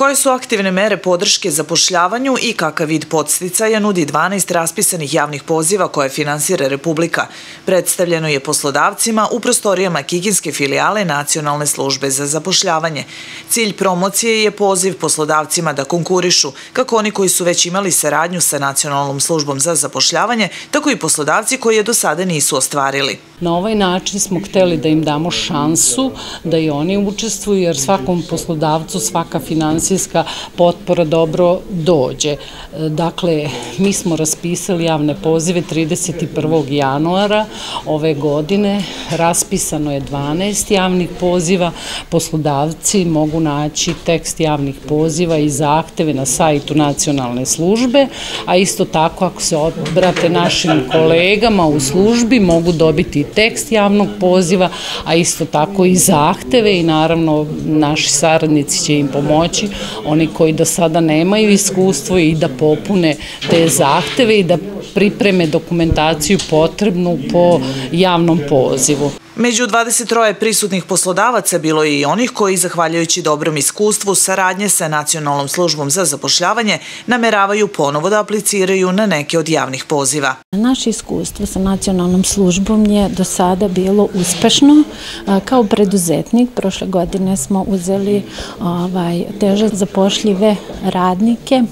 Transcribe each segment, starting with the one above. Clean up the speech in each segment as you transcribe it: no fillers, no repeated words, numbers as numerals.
Koje su aktivne mere podrške zapošljavanju i kakav vid podsticaja nudi 12 raspisanih javnih poziva koje finansira Republika, predstavljeno je poslodavcima u prostorijama Kikinske filijale Nacionalne službe za zapošljavanje. Cilj promocije je poziv poslodavcima da konkurišu, kako oni koji su već imali saradnju sa Nacionalnom službom za zapošljavanje, tako i poslodavci koji je do sada nisu ostvarili. Na ovaj način smo hteli da im damo šansu da i oni učestvuju, jer svakom poslodavcu svaka finansijska potpora dobro dođe. Dakle, mi smo raspisali javne pozive 31. januara ove godine. Raspisano je 12 javnih poziva. Poslodavci mogu naći tekst javnih poziva i zahteve na sajtu Nacionalne službe, a isto tako ako se obrate našim kolegama u službi mogu dobiti tekst javnog poziva, a isto tako i zahteve i naravno naši saradnici će im pomoći, oni koji do sada nemaju iskustvo i da popune te zahteve i da pripreme dokumentaciju potrebnu po javnom pozivu. Među 23 prisutnih poslodavaca bilo je i onih koji, zahvaljujući dobrom iskustvu saradnje sa Nacionalnom službom za zapošljavanje, nameravaju ponovo da apliciraju na neke od javnih poziva. Naše iskustvo sa Nacionalnom službom je do sada bilo uspešno. Kao preduzetnik prošle godine smo uzeli teže zapošljive radnike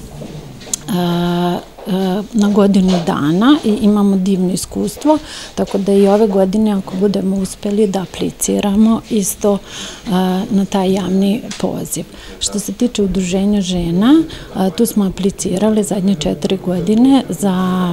na godinu dana i imamo divno iskustvo, tako da i ove godine ako budemo uspeli da apliciramo isto na taj javni poziv. Što se tiče udruženja žena, tu smo aplicirali zadnje 4 godine za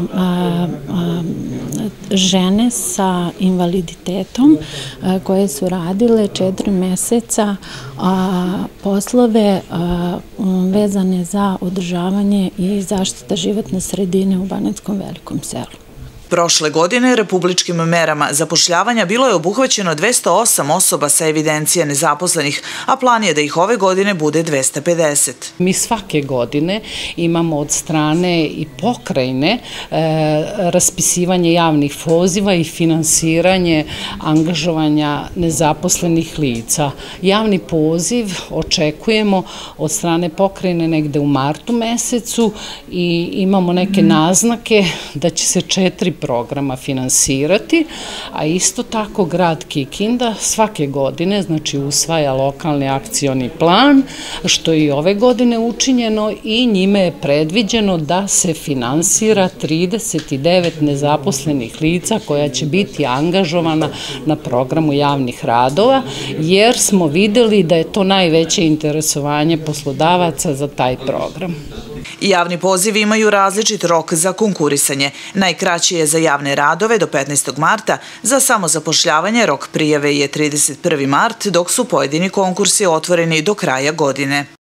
žene sa invaliditetom koje su radile 4 meseca poslove vezane za održavanje i zaštita životne sredine u Banatskom Velikom selu. Prošle godine republičkim merama zapošljavanja bilo je obuhvaćeno 208 osoba sa evidencije nezaposlenih, a plan je da ih ove godine bude 250. Mi svake godine imamo od strane i pokrajine raspisivanje javnih poziva i finansiranje angažovanja nezaposlenih lica. Javni poziv očekujemo od strane pokrajine negde u martu mesecu i imamo neke naznake da će se 4 programa finansirati, a isto tako grad Kikinda svake godine, znači usvaja lokalni akcioni plan, što je i ove godine učinjeno i njime je predviđeno da se finansira 39 nezaposlenih lica koja će biti angažovana na programu javnih radova, jer smo videli da je to najveće interesovanje poslodavaca za taj program. Javni pozivi imaju različit rok za konkurisanje. Najkraći je za javne radove do 15. marta, za samozapošljavanje rok prijave je 31. mart, dok su pojedini konkursi otvoreni do kraja godine.